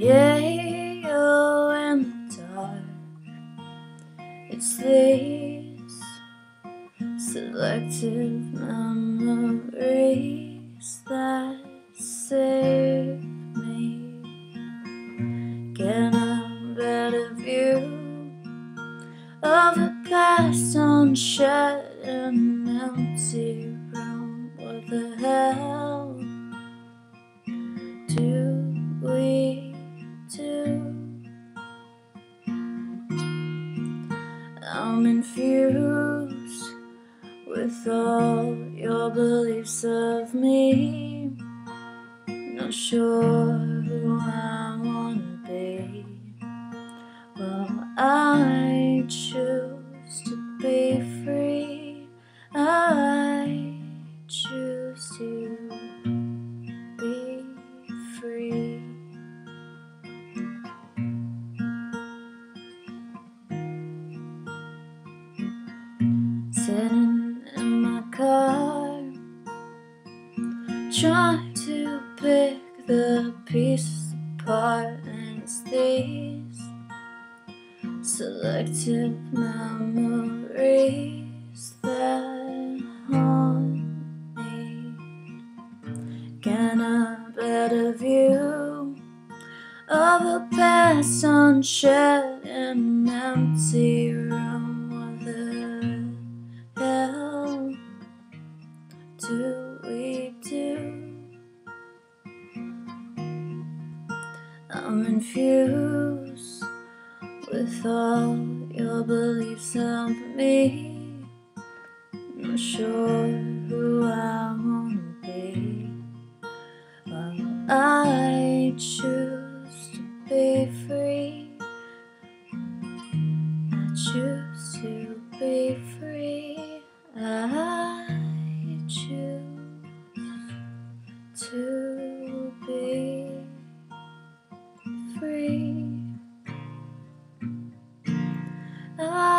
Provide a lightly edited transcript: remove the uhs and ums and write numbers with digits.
Yeah, you're in the dark. It's these selective memories that save me. Get a better view of a past unshed in an empty room. What the hell do we do? I'm infused with all your beliefs of me. Not sure who I wanna be. Well, I choose to be free. I choose to be free. Sitting in my car, trying to pick the pieces apart, and it's these selective memories that haunt me. Get a better view of a past unshed in an empty room. What the hell do we do? I'm infused with all your beliefs of me. Not sure who I wanna be. Well, I choose to be free. I choose to be free. I choose to be free.